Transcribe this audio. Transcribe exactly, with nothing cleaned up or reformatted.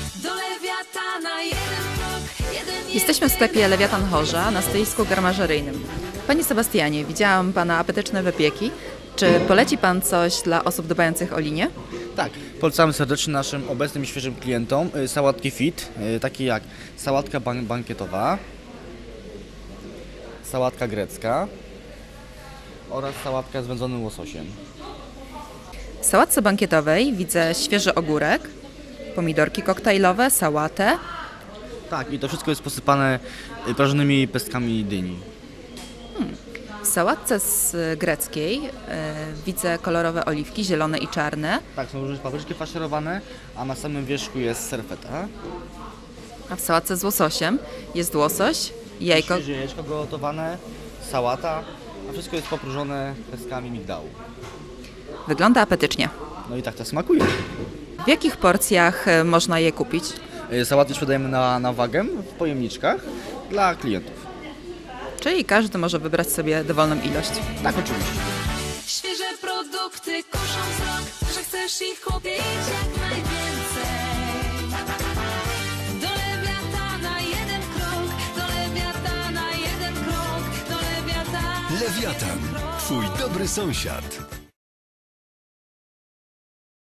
Do Lewiatana jeden krok, jeden Jesteśmy w sklepie Lewiatan Chorza na stoisku garmażeryjnym. Panie Sebastianie, widziałam Pana apetyczne wypieki. Czy poleci Pan coś dla osób dbających o linię? Tak, polecamy serdecznie naszym obecnym i świeżym klientom y, sałatki fit, y, takie jak sałatka ban- bankietowa, sałatka grecka oraz sałatka z wędzonym łososiem. W sałatce bankietowej widzę świeży ogórek, pomidorki koktajlowe, sałatę. Tak, i to wszystko jest posypane y, prażonymi pestkami dyni. W sałatce z greckiej e, widzę kolorowe oliwki, zielone i czarne. Tak, są różne papryczki faszerowane, a na samym wierzchu jest serfeta. A w sałatce z łososiem jest łosoś, jajko. Świeże jajeczko gotowane, sałata, a wszystko jest popróżone pestkami migdału. Wygląda apetycznie. No i tak to smakuje. W jakich porcjach e, można je kupić? Y, Sałaty sprzedajemy na, na wagę w pojemniczkach dla klientów. Czyli każdy może wybrać sobie dowolną ilość. Tak, oczywiście. świeże produkty kuszą wzrok, że chcesz ich kupić jak najwięcej. Do Lewiatana jeden krok, do Lewiatana jeden krok, do Lewiatana. Lewiatan, twój dobry sąsiad.